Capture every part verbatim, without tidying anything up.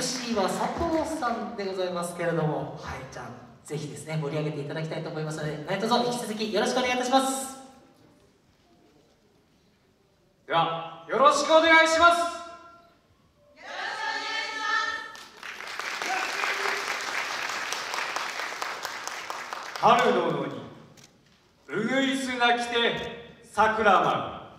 ムシー は佐藤さんでございますけれども、はい、じゃあぜひですね盛り上げていただきたいと思いますので、何卒引き続きよろしくお願いいたします。 ではよろしくお願いします。春の野にうぐいすが来て桜舞う。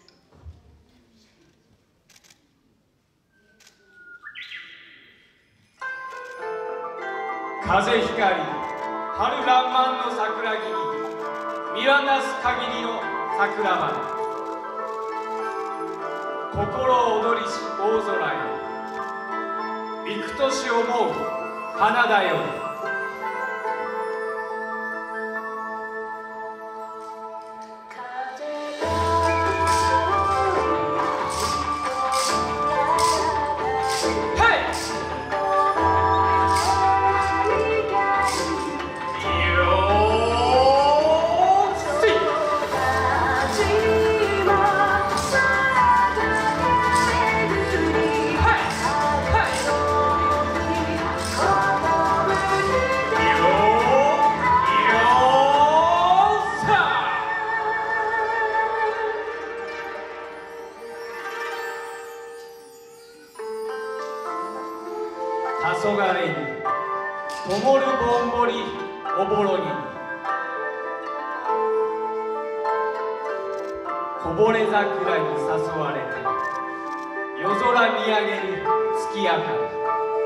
風光春らんまんの桜木に見渡す限りの桜舞う。心躍りし大空へ幾年思う花だより。黄昏に灯るぼんぼりおぼろにこぼれ桜に誘われて夜空見上げる月明かり。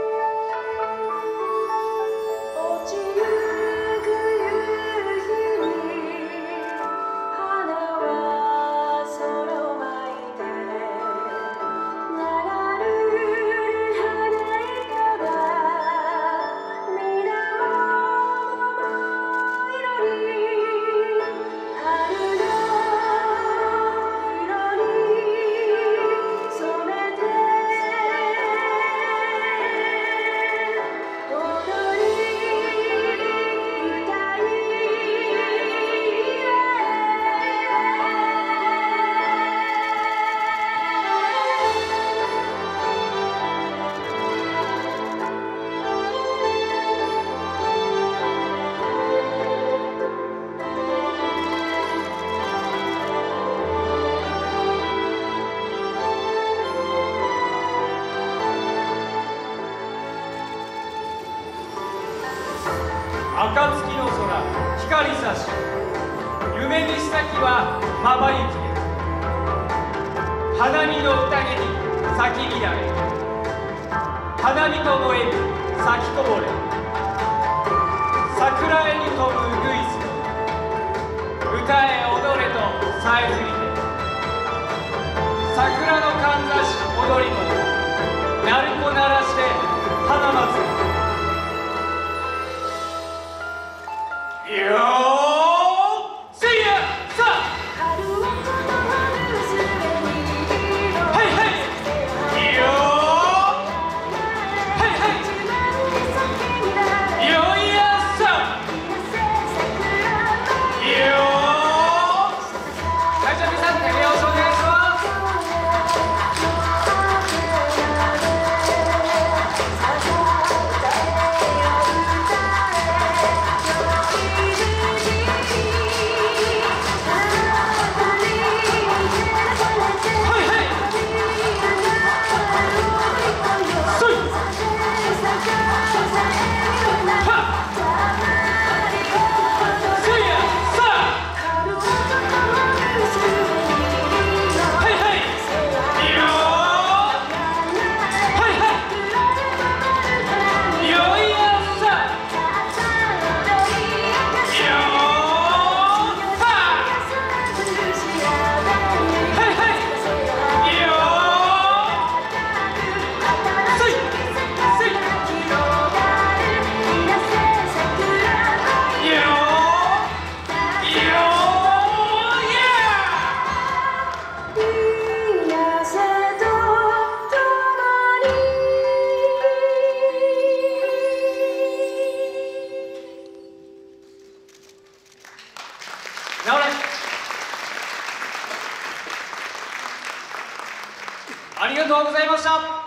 暁の空光さし夢見先はまばゆきで花見の宴に咲き乱れ花見と燃える咲きこぼれ桜絵に飛ぶうぐいす歌え踊れとさえずりて桜のかんざし踊り子鳴子鳴らして花祭り。よーせいやさあはいはいよーはいはいよいやさよー会場の皆さん手拍子お願いします。ありがとうございました。